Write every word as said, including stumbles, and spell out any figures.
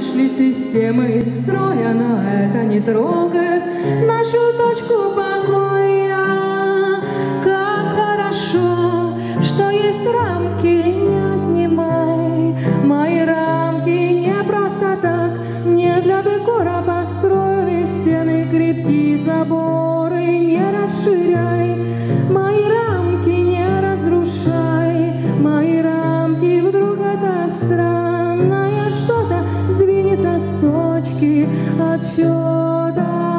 вышли системы из строя, но это не трогает нашу точку покоя. Как хорошо, что есть рамки, не отнимай. Мои рамки не просто так, не для декора построены. Стены крепкие, заборы не расширяй. Мои рамки не разрушай. Мои рамки вдруг это странное что-то сдвинется с точки отсчета.